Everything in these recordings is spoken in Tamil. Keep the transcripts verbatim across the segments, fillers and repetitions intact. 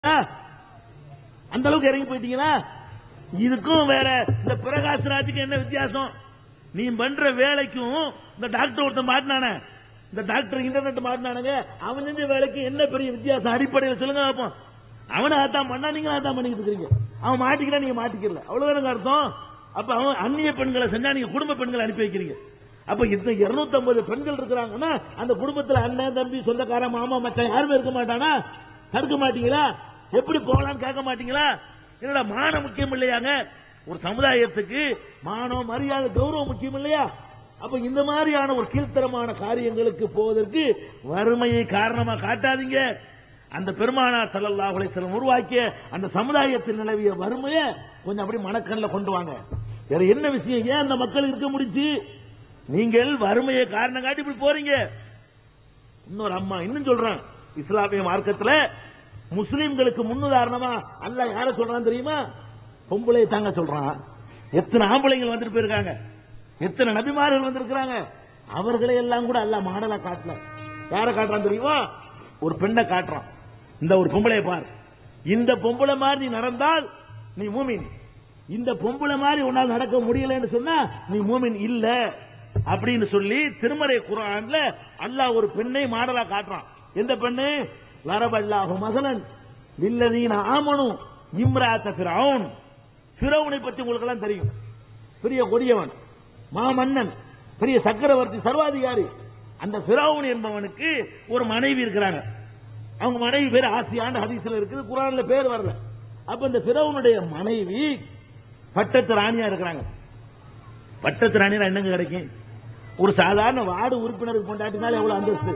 அந்த அளவுக்கு இறங்கி போயிட்டீங்களா? இதுக்கும் வேற இந்த பிரகாஷ்ராஜுக்கு என்ன வித்தியாசம்? நீ பண்ற வேலைக்கும் இந்த டாக்டர் ஒருத்தன் மாட்டினானே, இந்த டாக்டர் இன்டர்நெட் மாட்டினானுங்க, அவன் செஞ்ச வேலைக்கு என்ன பெரிய வித்தியாசம் அடிப்படையில் சொல்லுங்க பார்ப்போம். அவனை அதான் பண்ணா நீங்க அதான் பண்ணிக்கிட்டு இருக்கீங்க. அவன் மாட்டிக்கலாம், நீங்க மாட்டிக்கல, அவ்வளவுதான் அர்த்தம். அப்ப அவன் அந்நிய பெண்களை செஞ்சா நீங்க குடும்ப பெண்களை அனுப்பி வைக்கிறீங்க. அப்ப இந்த இருநூத்தி ஐம்பது பெண்கள் இருக்கிறாங்கன்னா அந்த குடும்பத்தில் அண்ணன் தம்பி சொந்தக்காரன் மாமா மச்சான் யாருமே இருக்க மாட்டானா? தடுக்க மாட்டீங்களா? எப்படி போகலான்னு கேட்க மாட்டீங்களா? என்னடா மானம் முக்கியம் இல்லையாங்க? ஒரு சமுதாயத்துக்கு மானம் மரியாதை கௌரவம் முக்கியம் இல்லையா? அப்ப இந்த மாதிரியான ஒரு கீழ்த்தரமான காரியங்களுக்கு போவதற்கு வறுமையை காரணமா காட்டாதீங்க. அந்த பெருமானார் ஸல்லல்லாஹு அலைஹி வஸல்லம் உருவாக்கிய அந்த சமுதாயத்தில் நிலவிய வறுமையை கொஞ்சம் அப்படி மனக்கண்ணில் கொண்டு வாங்க. வேற என்ன விஷயம்? ஏன் அந்த மக்கள் இருக்க முடிச்சு? நீங்கள் வறுமையை காரணம் காட்டி இப்படி போறீங்க. இன்னொரு அம்மா இன்னும் சொல்றான், இஸ்லாமிய மார்க்கத்தில் முஸ்லிம்களுக்கு முன்னுதாரணமா அல்லாஹ் யார சொல்றான் தெரியுமா? பொம்பளை தாங்க சொல்றான். எத்தனை ஆம்பளைகள் வந்துட்டு போயிருக்காங்க, எத்தனை நபிமார்கள் வந்திருக்கிறாங்க, அவர்களை எல்லாம் கூட அல்லாஹ் மாடலா காட்டல. யார காட்டுறான் தெரியுமா? ஒரு பெண்ணை காட்டுறான். இந்த ஒரு பொம்பளை பார், இந்த பொம்பளை மாதிரி நீ நடந்தால் நீ மூமின், இந்த பொம்பளை மாதிரி உன்னால் நடக்க முடியலன்னு சொன்னா நீ மூமின் இல்ல அப்படின்னு சொல்லி திருமறை குர்ஆன்ல அல்லாஹ் ஒரு பெண்ணை மாடலா காட்டுறான். எந்த பெண்ணு? லரபல்லாஹு மஸலன் லில்லதீன ஆமனு இம்ராஅத ஃபிரௌன். ஃபிரௌனை பத்தி உங்களுக்கு எல்லாம் தெரியும். பெரிய கொடியவன், மாமன்னன், பெரிய சக்கரவர்த்தி, சர்வாதிகாரி. அந்த ஃபிரௌன் என்பவனுக்கு ஒரு மனைவி இருக்கிறாங்க. அவங்க மனைவி பேர் ஆசியான்னு ஹதீஸ்ல இருக்குது, குர்ஆன்ல பேர் வரல. அப்ப இந்த ஃபிரௌனுடைய மனைவி பட்டத்து ராணியா இருக்கிறாங்க. பட்டத்து ராணியா என்னங்க கிடைக்கும்? ஒரு சாதாரண வார்டு உறுப்பினருக்கு கொண்டாட்டினால எவ்வளவு அந்தஸ்து,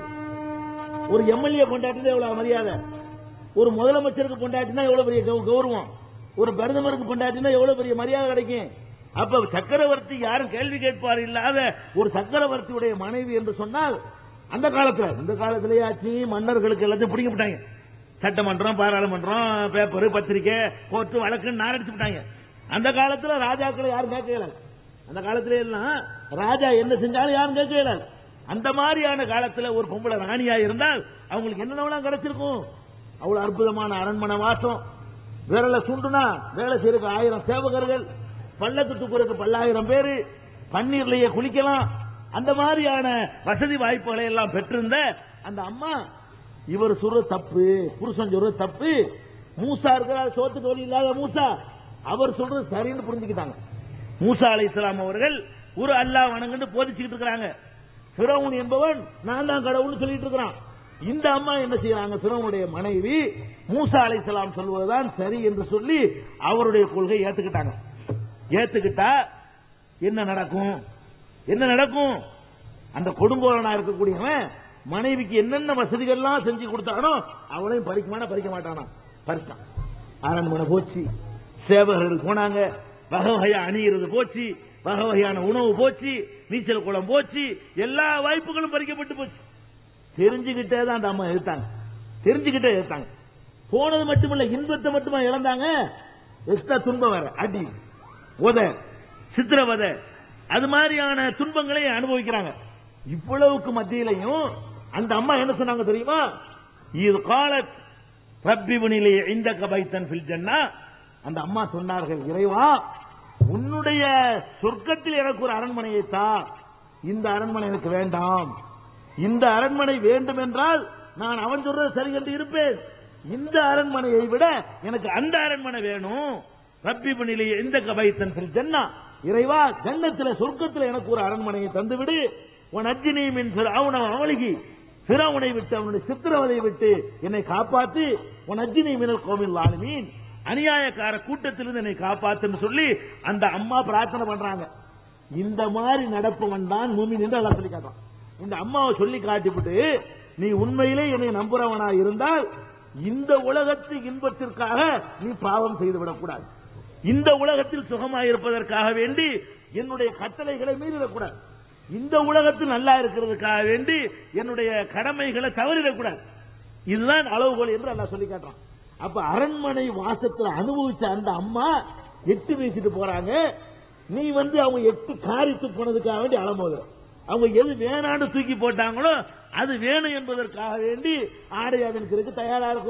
ஒரு எம்எல்ஏ கொண்டாட்டினா எவ்வளவு மரியாதை, ஒரு முதலமைச்சருக்கு கொண்டாட்டினா எவ்வளவு பெரிய கௌரவம், ஒரு பிரதமருக்கு கொண்டாட்டினா எவ்வளவு பெரிய மரியாதை கிடைக்கும். அப்ப சக்கரவர்த்தி யாரும் கேள்வி கேட்பார் இல்லாத ஒரு சக்கரவர்த்தியுடைய மனைவி என்று சொன்னால் அந்த காலத்துல, இந்த காலத்திலேயே ஆச்சு மன்னர்களுக்கு எல்லாத்தையும் பிடிக்க விட்டாங்க. சட்டமன்றம், பாராளுமன்றம், பேப்பர், பத்திரிகை, கோர்ட்டு, வழக்குன்னு நாரடிச்சு விட்டாங்க. அந்த காலத்துல ராஜாக்களை யாரும் கேட்கல. அந்த காலத்துல எல்லாம் ராஜா என்ன செஞ்சாலும் யாரும் கேட்கல. அந்த மாதிரியான காலத்துல ஒரு பொம்பளை ராணியா இருந்தால் அவங்களுக்கு என்னென்ன கிடைச்சிருக்கும்? அவ்வளவு அற்புதமான அரண்மனை வாசம், விரல சுண்டுனா வேலை செய்யறதுக்கு ஆயிரம் சேவகர்கள், பல்லக்கு தூக்குறதுக்கு பல்லாயிரம் பேரு, பன்னீர்லயே குளிக்கலாம். அந்த மாதிரியான வசதி வாய்ப்புகளை எல்லாம் பெற்றிருந்த அந்த அம்மா இவர் சொல்ற தப்பு, புருஷன் சொல்ற தப்பு, மூசா இருக்கிறார் சோத்துக்கு வழி இல்லாத மூசா, அவர் சொல்றது சரின்னு புரிஞ்சுக்கிட்டாங்க. மூசா அலைஹிஸ்ஸலாம் அவர்கள் ஒரு அல்லாஹ் வணங்குன்னு போதிச்சுக்கிட்டு இருக்கிறாங்க. ஃபிரௌன் என்பவன் நான் தான் கடவுள்னு சொல்லிட்டு இருக்கிறான். இந்த அம்மா என்ன செய்யறாங்க? ஃபிரௌனுடைய மனைவி மூசா அலைஹிஸ்ஸலாம் சொல்வதுதான் சரி என்று சொல்லி அவருடைய கொள்கை ஏத்துக்கிட்டாங்க. ஏத்துக்கிட்டா என்ன நடக்கும்? என்ன நடக்கும்? அந்த கொடுங்கோலனா இருக்கக்கூடியவன் மனைவிக்கு என்னென்ன வசதிகள்லாம் செஞ்சு கொடுத்தானோ அவளையும் பறிக்குமானா பறிக்க மாட்டானா? பறிச்சான். அரண்மனை போச்சு, சேவகர்கள் போனாங்க, வகை வகையா அணிகிறது போச்சு, வகை வகையான உணவு போச்சு, நீச்சல் குளம் போச்சு, எல்லா வாய்ப்புகளும் பறிக்கப்பட்டு போச்சு. தெரிஞ்சுக்கிட்டே தான் அந்த அம்மா எடுத்தாங்க, தெரிஞ்சுக்கிட்டே எடுத்தாங்க. போனது மட்டுமல்ல, இன்பத்தை மட்டுமா இழந்தாங்க, எக்ஸ்ட்ரா துன்பம் வேற, அடி, உத, சித்திரவதை, அது மாதிரியான துன்பங்களை அனுபவிக்கிறாங்க. இவ்வளவுக்கு மத்தியிலையும் அந்த அம்மா என்ன சொன்னாங்க தெரியுமா? இது காலத் ரப்பிபுனிலே இந்த கபைத்தன் ஃபில் ஜன்னா. அந்த அம்மா சொன்னார்கள், இறைவா உன்னுடைய சொர்க்கத்தில் எனக்கு ஒரு அரண்மனையை தா, இந்த அரண்மனை எனக்கு வேண்டாம். இந்த அரண்மனை வேண்டும் என்றால் நான் அவன் சொல்றது சரி என்று இருப்பேன். இந்த அரண்மனையை விட எனக்கு அந்த அரண்மனை வேணும். ரப்பிபுனிலே இந்த கபைத்தன் ஃபில் ஜன்னா, இறைவா ஜன்னத்தில் சொர்க்கத்தில் எனக்கு ஒரு அரண்மனையை தந்துவிடு. உன் அஜ்ஜினி மின் ஃபிரௌன அவலிகி, ஃபிரௌனை விட்டு அவனுடைய சித்திரவதை விட்டு என்னை காப்பாத்து. உன் அஜ்ஜினி மினல் கௌமில் ஸாலிமீன், அநியாயக்கார கூட்டத்திலிருந்து என்னை காப்பாத்துன்னு சொல்லி அந்த அம்மா பிரார்த்தனை பண்றாங்க. இந்த மாதிரி நடப்பவன் தான் மூமின் என்று அல்லாஹ் சொல்லி காட்டுறான். இந்த அம்மாவை சொல்லி காட்டிவிட்டு நீ உண்மையிலே என்னை நம்புறவனா இருந்தால் இந்த உலகத்து இன்பத்திற்காக நீ பாவம் செய்து விடக்கூடாது. இந்த உலகத்தில் சுகமாயிருப்பதற்காக வேண்டி என்னுடைய கட்டளைகளை மீறிடக்கூடாது. இந்த உலகத்தில் நல்லா இருக்கிறதுக்காக வேண்டி என்னுடைய கடமைகளை தவறிடக்கூடாது. இதுதான் அளவுகோல் என்று அல்லாஹ் சொல்லி காட்டுறான். அப்ப அரண்மனை வாசத்துல அனுபவிச்ச அந்த அம்மா எட்டு பேசிட்டு போறாங்க. நீ வந்து அவங்க எட்டு காரித்து போனதுக்காக வேண்டி அலமோதுற. அவங்க எது வேணான்னு தூக்கி போட்டாங்களோ அது வேணும் என்பதற்காக வேண்டி ஆடை அதற்கு தயாரா இருக்கிறோம்.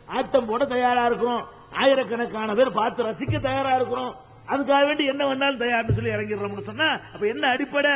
ஆட்டம் போட தயாரா இருக்கிறோம், ஆயிரக்கணக்கான பேர் பார்த்து ரசிக்க தயாரா இருக்கிறோம், அதுக்காக வேண்டி என்ன வந்தாலும் தயார்னு சொல்லி இறங்கிடுறோம்னு சொன்னா அப்ப என்ன அடிப்படை?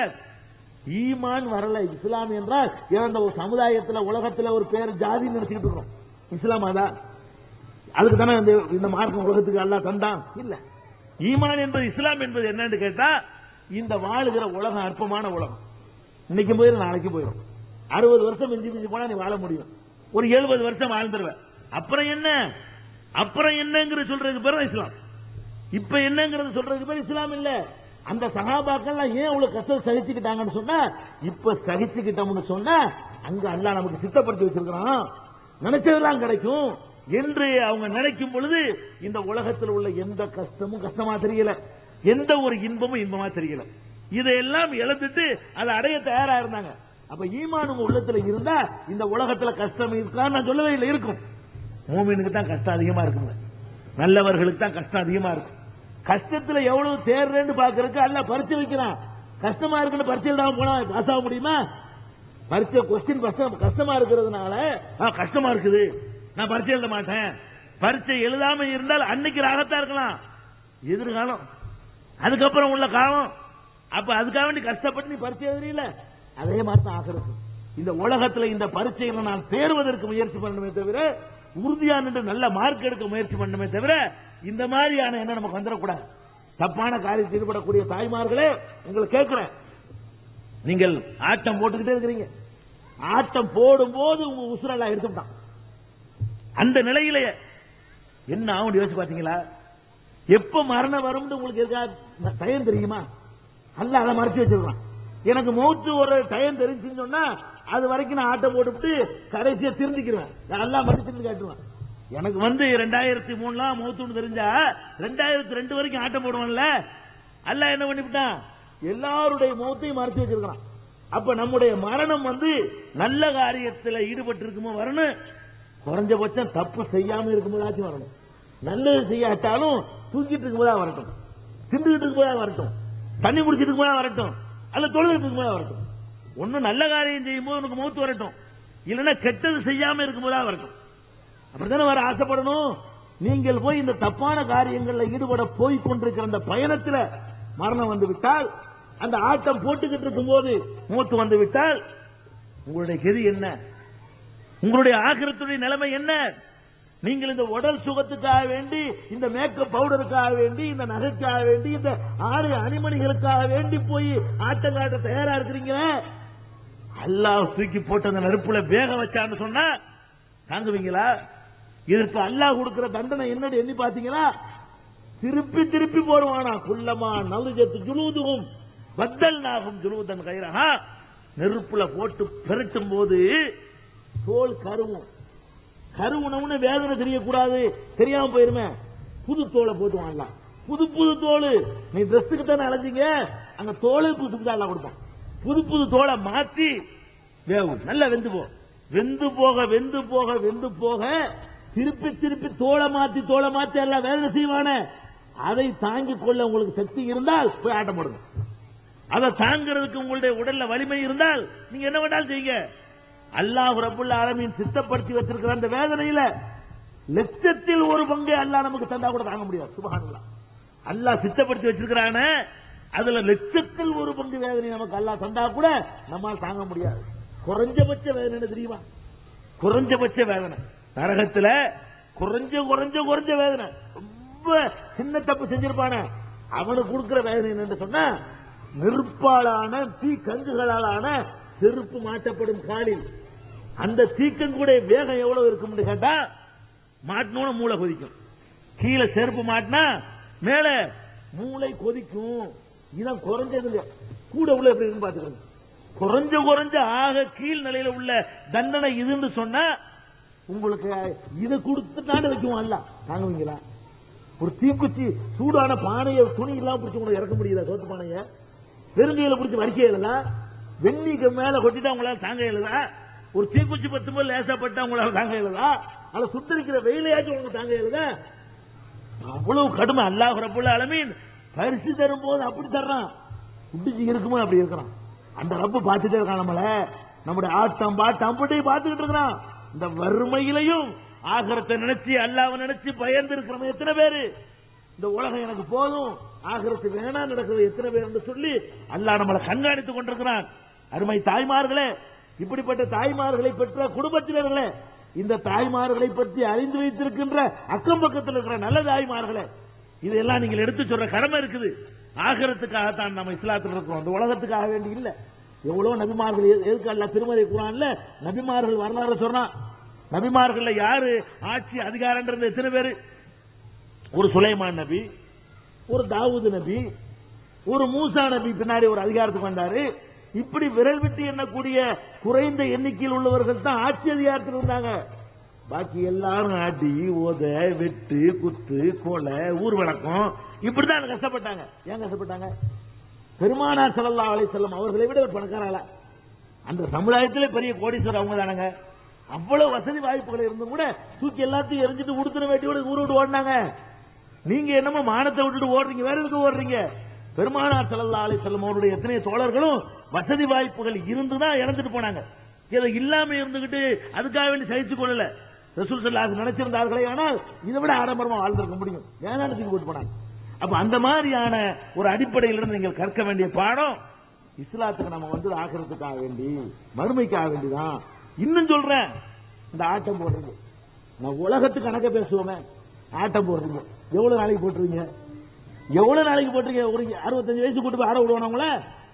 ஈமான் வரல. இஸ்லாம் என்றால் இந்த சமுதாயத்தில் உலகத்தில் ஒரு பேர் ஜாதி நினைச்சுக்கிட்டு இருக்கிறோம். இஸ்லாம் அதான், அதுக்கு தானே இந்த மார்க்கம் உலகத்துக்கு அல்லாஹ் தந்தான் இல்ல. ஈமான் என்பது இஸ்லாம் என்பது என்னன்னு கேட்டா, இந்த வாழுகிற உலகம் அற்பமான உலகம். இன்னைக்கு போயிடும், நாளைக்கு போயிடும். அறுபது வருஷம் மிஞ்சி மிஞ்சி போனா நீ வாழ முடியும், ஒரு எழுபது வருஷம் வாழ்ந்துருவேன். அப்புறம் என்ன? அப்புறம் என்னங்கிற சொல்றதுக்கு பேர் இஸ்லாம். இப்ப என்னங்கிறது சொல்றதுக்கு பேர் இஸ்லாம் இல்ல. அந்த சஹாபாக்கள் ஏன் அவ்வளவு கஷ்டம் சகிச்சுக்கிட்டாங்கன்னு சொன்னா, இப்ப சகிச்சுக்கிட்டோம்னு சொன்னா அங்க அல்லாஹ் நமக்கு சித்தப்படுத்தி வச்சிருக்கிறான், நினைச்சதெல்லாம் கிடைக்கும் என்று அவங்க நினைக்கும் பொழுது இந்த உலகத்தில் உள்ள எந்த கஷ்டமும் கஷ்டமா தெரியல, எந்த ஒரு இன்பமும் இன்பமா தெரியல. இதையெல்லாம் இழந்துட்டு அதை அடைய தயாரா இருந்தாங்க. அப்ப ஈமான் உங்க உள்ளத்துல இருந்தா இந்த உலகத்துல கஷ்டம் இருக்கான்னு நான் சொல்லவே இல்லை, இருக்கும். மூமினுக்கு தான் கஷ்டம் அதிகமா இருக்குங்க, நல்லவர்களுக்கு தான் கஷ்டம் அதிகமா இருக்கும். கஷ்டத்துல எவ்வளவு தேர்றேன்னு பாக்குறதுக்கு அல்லாஹ் பரிச்சை வைக்கிறான். கஷ்டமா இருக்குன்னு பரிச்சை எழுதாம போனா பாஸ் ஆக முடியுமா? பரிச்சை கொஸ்டின் கஷ்டமா இருக்கிறதுனால கஷ்டமா இருக்குது, நான் பரிச்சை எழுத மாட்டேன். பரிச்சை எழுதாம இருந்தால் அன்னைக்கு ராகத்தா இருக்கலாம், எதிர்காலம் அதுக்கப்புறம் உள்ள காலம். அப்ப அதுக்காக வேண்டி கஷ்டப்பட்டு நீ பரிச்சை எழுதுறீல, அதே மாதிரி தான் ஆகிறது. இந்த உலகத்துல இந்த பரீட்சைகளை நான் தேர்வதற்கு முயற்சி பண்ணணுமே தவிர, உறுதியான நல்ல மார்க் எடுக்க முயற்சி பண்ணணுமே தவிர, இந்த மாதிரியான என்ன நமக்கு வந்துடக்கூடாது. தப்பான காரியத்தில் ஈடுபடக்கூடிய தாய்மார்களே, உங்களை கேட்கிறேன், நீங்கள் ஆட்டம் போட்டுக்கிட்டே இருக்கிறீங்க. ஆட்டம் போடும் போது உங்க உசுரெல்லாம் எடுத்துட்டான். அந்த நிலையிலேயே என்ன ஆகும் யோசிச்சு பாத்தீங்களா? எப்ப மரணம் வரும் உங்களுக்கு இருக்கா டயம் தெரியுமா? அல்ல அதை மறைச்சு வச்சிருக்கான். எனக்கு மௌத்து ஒரு டயம் தெரிஞ்சுன்னு சொன்னா அது வரைக்கும் நான் ஆட்டம் போட்டுவிட்டு கடைசியா திருந்திக்கிறேன், எல்லாம் மட்டும் திருந்து காட்டுவேன். எனக்கு வந்து ரெண்டாயிரத்தி மூணுலாம் மௌத்துன்னு தெரிஞ்சா ரெண்டாயிரத்தி ரெண்டு வரைக்கும் ஆட்டம் போடுவான்ல, அல்லாஹ் என்ன பண்ணிவிட்டான்? எல்லாருடைய மௌத்தையும் மறைச்சு வச்சிருக்கான். அப்ப நம்முடைய மரணம் வந்து நல்ல காரியத்தில் ஈடுபட்டு இருக்குமோ வரணும், குறைஞ்சபட்சம் தப்பு செய்யாம இருக்கும்போதாச்சும் வரணும். நல்லது செய்யாட்டாலும் தூக்கிட்டு இருக்கும்போதா வரட்டும், திண்டுகிட்டு இருக்கும்போதா வரட்டும், தண்ணி குடிச்சிட்டு இருக்கும்போதா வரட்டும், அல்ல தொழுதுட்டு இருக்கும்போதா வரட்டும். ஒன்னும் நல்ல காரியம் செய்யும் போது உனக்கு மௌத்து வரட்டும், இல்லைன்னா கெட்டது செய்யாம இருக்கும்போதா வரட்டும். அப்படித்தானே வர ஆசைப்படணும். நீங்கள் போய் இந்த தப்பான காரியங்களில் ஈடுபட போய் கொண்டிருக்கிற அந்த பயணத்தில் மரணம் வந்து விட்டால், அந்த ஆட்டம் போட்டுக்கிட்டு இருக்கும் போது மூத்து வந்து விட்டால் உங்களுடைய கதி என்ன? உங்களுடைய ஆகிரத்துடைய நிலைமை என்ன? நீங்கள் இந்த உடல் சுகத்துக்காக வேண்டி, இந்த மேக்கப் பவுடருக்காக வேண்டி, இந்த நகைக்காக வேண்டி, இந்த ஆறு அணிமணிகளுக்காக வேண்டி போய் ஆட்டம் காட்ட தயாரா இருக்கிறீங்க. அல்லாஹ் தூக்கி போட்டு அந்த நெருப்புல வேக வச்சான்னு சொன்னா தாங்குவீங்களா? இதற்கு அல்லாஹ் கொடுக்கிற தண்டனை என்னன்னு எண்ணி பாத்தீங்களா? திருப்பி திருப்பி போடுவானா. குல்லமா நலுஜத்து ஜுலூதுகும் பத்தல் நாகும் ஜுலூதன் கைரஹா. நெருப்புல போட்டு பெருட்டும் போது தோல் கருவும். கருவுனவுன்னு வேதனை தெரியக்கூடாது, தெரியாம போயிருமே, புது தோலை போட்டு வாங்கலாம். புது புது தோல். நீ ட்ரெஸ்ஸுக்கு தானே அலைஞ்சிங்க, அங்க தோலை புதுசு புதுசா கொடுப்பான். புது புது தோலை மாத்தி வேவு, நல்லா வெந்து போ, வெந்து போக வெந்து போக வெந்து போக திருப்பி திருப்பி தோலை மாத்தி தோலை மாத்தி எல்லாம் வேதனை செய்வான. அதை தாங்கிக் கொள்ள உங்களுக்கு சக்தி இருந்தால் போய் ஆட்டம் போடுங்க. அதை தாங்கிறதுக்கு உங்களுடைய உடல்ல வலிமை இருந்தால் நீங்க என்ன வேணாலும் செய்யுங்க. அல்லாஹ் ரப்புல் ஆலமீன் சித்தப்படுத்தி வச்சிருக்கிற அந்த வேதனையில லட்சத்தில் ஒரு பங்கு அல்லாஹ் நமக்கு தந்தா கூட தாங்க முடியாது. சுப்ஹானல்லாஹ். அல்லாஹ் சித்தப்படுத்தி வச்சிருக்கிறான அதுல லட்சத்தில் ஒரு பங்கு வேதனை நமக்கு அல்லாஹ் தந்தா கூட நம்மால் தாங்க முடியாது. குறைஞ்சபட்ச வேதனை தெரியுமா? குறைஞ்சபட்ச வேதனை நரகத்துல குறைஞ்ச குறைஞ்ச குறைஞ்ச வேதனை. ரொம்ப சின்ன தப்பு செஞ்சிருப்பான அவனுக்கு கொடுக்கிற வேதனை என்னன்னு சொன்னா, நெருப்பாலான தீ கங்குகளாலான செருப்பு மாட்டப்படும் காலில் அந்த தீக்கங்குடைய வேகம் எவ்வளவு இருக்கும் கேட்டா, மாட்டினோட மூளை கொதிக்கும். கீழே செருப்பு மாட்டினா மேல மூளை கொதிக்கும். இதான் குறைஞ்சது. கூட உள்ள எப்படி இருக்குன்னு பாத்துக்கணும். குறைஞ்ச குறைஞ்ச ஆக கீழ் நிலையில உள்ள தண்டனை இதுன்னு சொன்னா உங்களுக்கு இதை கொடுத்துட்டான்னு வைக்குவான்ல, தாங்குவீங்களா? ஒரு தீக்குச்சி சூடான பானையை துணி இல்லாம பிடிச்சி உங்களுக்கு இறக்க முடியுதா? சோத்து பானைய வெறுங்கையில பிடிச்சி வரிக்க எழுதா, வெந்நீக்கு மேல கொட்டிட்டா உங்களால தாங்க எழுதா, ஒரு தீக்குச்சி பத்து போது லேசப்பட்டா உங்களால தாங்க எழுதா, அதை சுத்தரிக்கிற வெயிலையாச்சும் உங்களுக்கு தாங்க எழுத. அவ்வளவு கடுமை. அல்லாஹ் ரப்புல் ஆலமீன் பரிசு தரும் போது அப்படி தர்றான், குடிச்சு இருக்குமோ அப்படி இருக்கிறான். அந்த ரப்பு பார்த்துட்டே இருக்கான் நம்மள, நம்முடைய ஆட்டம் பாட்டம் அப்படி பார்த்துக்கிட்டு இருக்கிறான். இந்த வறுமையிலையும் ஆகிரத்தை நினைச்சு அல்லாஹ்வை நினைச்சு பயந்து இருக்கிறவங்க எத்தனை பேரு? இந்த உலகம் எனக்கு போதும், ஆகிரத்து வேணா நடக்கிறது எத்தனை பேர் என்று சொல்லி அல்லாஹ் நம்மளை கண்காணித்துக் கொண்டிருக்கிறான். அருமை தாய்மார்களே, இப்படிப்பட்ட தாய்மார்களை பெற்ற குடும்பத்தினர்களே, இந்த தாய்மார்களை பற்றி அறிந்து வைத்திருக்கின்ற அக்கம் பக்கத்தில் இருக்கிற நல்ல தாய்மார்களே, இதெல்லாம் நீங்கள் எடுத்து சொல்ற கடமை இருக்குது. ஆகிரத்துக்காகத்தான் நம்ம இஸ்லாத்தில் இருக்கிறோம், இந்த உலகத்துக்காக வேண்டி இல்ல. எவ்வளவு நபிமார்கள், எதுக்கு அல்லாஹ் திருமறை குர்ஆன்ல நபிமார்கள் வரலாறு சொன்னான். நபிமார்கள் யாரு ஆட்சி அதிகாரம் எத்தனை பேரு? ஒரு சுலைமான் நபி, ஒரு தாவூது நபி, ஒரு மூசா நபி பின்னாடி ஒரு அதிகாரத்துக்கு வந்தாரு. இப்படி விரல் விட்டு எண்ணக்கூடிய குறைந்த எண்ணிக்கையில் உள்ளவர்கள் தான் ஆட்சி அதிகாரத்தில் இருந்தாங்க. பாக்கி எல்லாரும் ஆட்டி ஓத வெட்டு குத்து கொலை ஊர் வழக்கம் இப்படிதான் கஷ்டப்பட்டாங்க. ஏன் கஷ்டப்பட்டாங்க? பெருமானார் ஸல்லல்லாஹு அலைஹி வஸல்லம் அவர்களை விட ஒரு பணக்காரங்கள அந்த சமுதாயத்திலே பெரிய கோடீஸ்வரர் அவங்க தானங்க. அவ்வளவு வசதி வாய்ப்புகள் இருந்தும் கூட தூக்கி எல்லாத்தையும் எரிஞ்சிட்டு உடுத்துன வேட்டியோட ஊர் விட்டு ஓடினாங்க. நீங்க என்னமோ மானத்தை விட்டுட்டு ஓடுறீங்க, வேற எதுக்கு ஓடுறீங்க? பெருமானார் ஸல்லல்லாஹு அலைஹி வஸல்லம் அவருடைய எத்தனை தோழர்களும் வசதி வாய்ப்புகள் இருந்துதான் இறந்துட்டு போனாங்க. இதை இல்லாம இருந்துகிட்டு அதுக்காக வேண்டி சகிச்சு கொள்ளல. ரசூல் ஸல்லல்லாஹு அலைஹி வஸல்லம் நினைச்சிருந்தார்களே ஆனால் இதை விட ஆடம்பரமா வாழ்ந்திருக்க முடியும். ஏன்னா தூக்கி போட்டு போனாங்க. அப்ப அந்த மாதிரியான ஒரு அடிப்படையிலிருந்து நீங்கள் கற்க வேண்டிய பாடம் இஸ்லாத்துக்கு நம்ம வந்து ஆகிறதுக்காக வேண்டி மறுமைக்காக வேண்டிதான். இன்னும் சொல்றேன், இந்த ஆட்டம் போடுறீங்க, நான் உலகத்துக்கு கணக்க பேசுவோமே, ஆட்டம் போடுறீங்க, எவ்வளவு நாளைக்கு போட்டுருவீங்க? எவ்வளவு நாளைக்கு போட்டுருங்க? ஒரு அறுபத்தஞ்சு வயசு கூட்டு போய் ஆட விடுவானவங்கள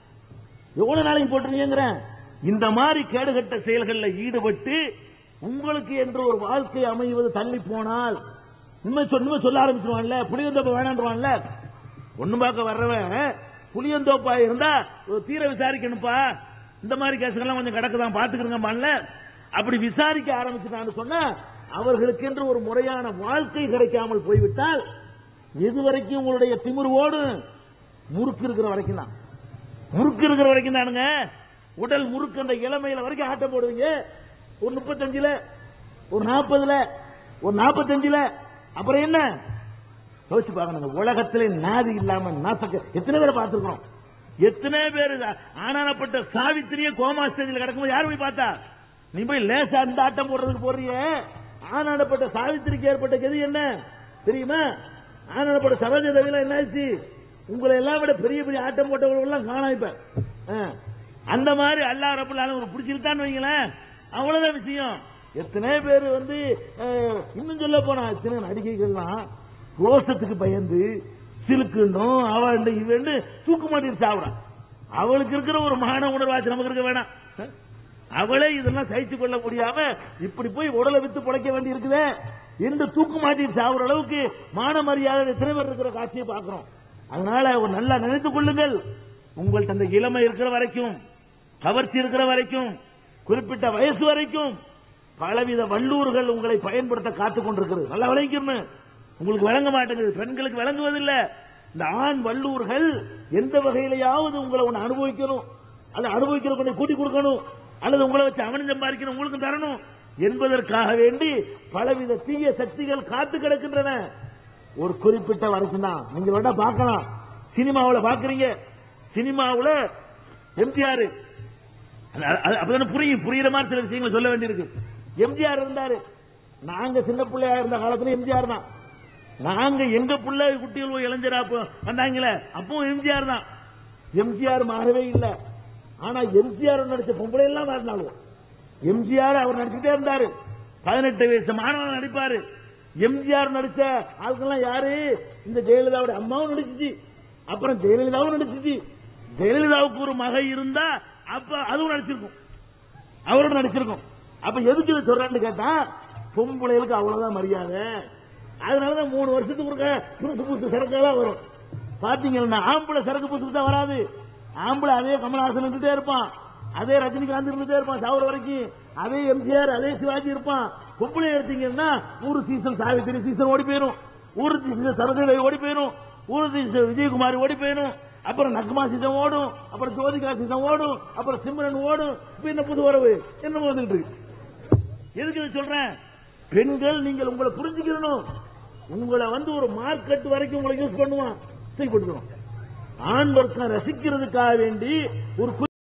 எவ்வளவு நாளைக்கு போட்டுருவீங்கிறேன். இந்த மாதிரி கேடுகட்ட செயல்களில் ஈடுபட்டு உங்களுக்கு என்று ஒரு வாழ்க்கை அமைவது தள்ளி போனால் உண்மை சொன்ன சொல்ல ஆரம்பிச்சிருவான்ல, புளியந்தோப்பை வேணான்றான்ல. ஒண்ணு பார்க்க வர்றவன் புளியந்தோப்பா இருந்தா தீர விசாரிக்கணும்ப்பா, இந்த மாதிரி கேசுகள்லாம் கொஞ்சம் கிடக்குதான் பாத்துக்கிறங்கம்பான்ல. அப்படி விசாரிக்க ஆரம்பிச்சுட்டான்னு சொன்னா அவர்களுக்கு என்று ஒரு முறையான வாழ்க்கை கிடைக்காமல் போய்விட்டால் எது வரைக்கும் உங்களுடைய திமிரு ஓடும்? முறுக்கு இருக்கிற வரைக்கும் தான். முறுக்கு இருக்கிற வரைக்கும் தானுங்க. உடல் முறுக்கு அந்த இளமையில வரைக்கும் ஆட்டம் போடுவீங்க. ஒரு முப்பத்தஞ்சுல, ஒரு நாற்பதுல, ஒரு நாற்பத்தஞ்சுல, அப்புறம் என்ன யோசிச்சு பாருங்க. உலகத்திலே நாதி இல்லாம நாசக்க எத்தனை பேரை பார்த்திருக்கிறோம்? எத்தனை பேர் ஆனானப்பட்ட சாவித்திரியே கோமா ஸ்டேஜில் கிடக்கும்போது யார் போய் பார்த்தா? நீ போய் லேசா அந்த ஆட்டம் போடுறதுக்கு போறிய. ஆனானப்பட்ட சாவித்திரிக்கு ஏற்பட்ட கதி என்ன தெரியுமா? ஆனானப்பட்ட சரோஜா தேவியெல்லாம் என்னாச்சு? உங்களை எல்லாம் விட பெரிய பெரிய ஆட்டம் போட்டவர்கள் எல்லாம் காணாம இப்ப. அந்த மாதிரி அல்லாஹ் ரப்பல் ஆலமீன் ஒரு பிடிச்சிருக்கான்னு வைங்களேன், அவ்வளவுதான் விஷயம். எத்தனை பேர் வந்து இன்னும் சொல்ல போனா எத்தனை நடிகைகள்லாம் ரோசத்துக்கு பயந்து சிலுக்குண்டும் அவன் இவன் தூக்கு மாட்டிட்டு சாப்பிடான். அவளுக்கு இருக்கிற ஒரு மான உணர்வாச்சு நமக்கு இருக்க வேணாம். அவளே இதெல்லாம் சகிச்சு கொள்ள முடியாம இப்படி போய் உடலை வித்து புடைக்க வேண்டி இருக்குதே என்று தூக்கு மாட்டிட்டு சாப்பிடுற அளவுக்கு மான மரியாதை எத்தனை பேர் இருக்கிற காட்சியை பார்க்கிறோம். அதனால ஒரு நல்லா நினைத்துக் கொள்ளுங்கள், உங்கள்ட்ட அந்த இளமை இருக்கிற வரைக்கும், கவர்ச்சி இருக்கிற வரைக்கும், குறிப்பிட்ட வயசு வரைக்கும் பலவித வல்லூர்கள் உங்களை பயன்படுத்த காத்துக் கொண்டிருக்கிறது. நல்லா விளங்கிக்கணும். உங்களுக்கு விளங்க மாட்டேங்குது, பெண்களுக்கு விளங்குவதில்லை. இந்த ஆண் வல்லூர்கள் எந்த வகையிலையாவது உங்களை ஒன்று அனுபவிக்கணும், அல்லது அனுபவிக்கிற கொண்டு கூட்டி கொடுக்கணும், அல்லது உங்களை வச்சு அவனும் சம்பாதிக்கணும் உங்களுக்கு தரணும் என்பதற்காக வேண்டி பலவித தீய சக்திகள் காத்து கிடக்கின்றன. ஒரு குறிப்பிட்ட வரைக்கும் தான். நீங்க வேணா பார்க்கலாம், சினிமாவில் பாக்குறீங்க, சினிமாவில் எம்ஜிஆர் அப்பதான் புரியும், புரியுற மாதிரி சில விஷயங்களை சொல்ல வேண்டியிருக்கு. எம்ஜிஆர் இருந்தாரு, நாங்க சின்ன பிள்ளையா இருந்த காலத்துல எம்ஜிஆர் தான். நாங்க எங்க பிள்ளை குட்டிகள் இளைஞரா வந்தாங்களே அப்பவும் எம்ஜிஆர் தான். எம்ஜிஆர் மாறவே இல்லை. ஆனா எம்ஜிஆர் நடிச்ச பொம்பளை எல்லாம் மாறினாலும் எம்ஜிஆர் அவர் நடிச்சுட்டே இருந்தாரு. பதினெட்டு வயசு மாணவன் நடிப்பாரு. எம்ஜிஆர் நடிச்ச ஆட்கள்லாம் யாரு? இந்த ஜெயலலிதாவுடைய அம்மாவும் நடிச்சிச்சு, அப்புறம் ஜெயலலிதாவும் நடிச்சிச்சு. ஜெயலலிதாவுக்கு ஒரு மகை இருந்தா அப்ப அதுவும் நடிச்சிருக்கும், அவரோட நடிச்சிருக்கும். அப்ப எதுக்கு இதை சொல்றான்னு கேட்டா பொம்பளைகளுக்கு அவ்வளவுதான் மரியாதை. அதனாலதான் மூணு வருஷத்துக்கு ஒருக்க புதுசு புதுசு சரக்குலாம் வரும். பாத்தீங்கன்னா ஆம்பளை சரக்கு புதுசு தான் வராது. ஆம்பளை அதே கமல்ஹாசன் இருந்துட்டே இருப்பான், அதே ரஜினிகாந்த் இருந்துட்டே இருப்பான் சாவர வரைக்கும், அதே எம்ஜிஆர் அதே சிவாஜி இருப்பான். பொம்பளை எடுத்தீங்கன்னா ஒரு சீசன் சாவித்திரி சீசன் ஓடி போயிடும், ஒரு சீசன் சரோஜா ஓடி போயிடும், ஒரு சீசன் விஜயகுமார் ஓடி போயிடும், அப்புறம் நக்மா சீசன் ஓடும், அப்புறம் ஜோதிகா சீசன் ஓடும், அப்புறம் சிம்ரன் ஓடும். இப்ப என்ன புது உறவு என்ன வந்துட்டு இருக்கு? எதுக்கு சொல்றேன்? பெண்கள் நீங்கள் உங்களை புரிஞ்சுக்கணும். உங்களை வந்து ஒரு மார்க்கெட் வரைக்கும் உங்களை யூஸ் பண்ணுவான், தூக்கி போட்டுக்கணும். ஆண் வர்க்கம் ரசிக்கிறதுக்காக வேண்டி ஒரு